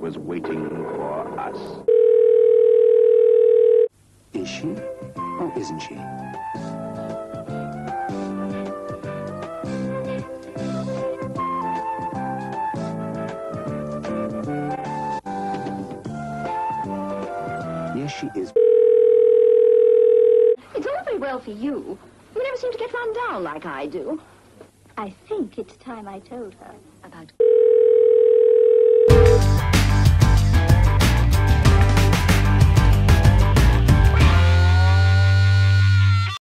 was waiting for us. Is she or isn't she? Yes, she is. It's all very well for you. You never seem to get run down like I do. I think it's time I told her About...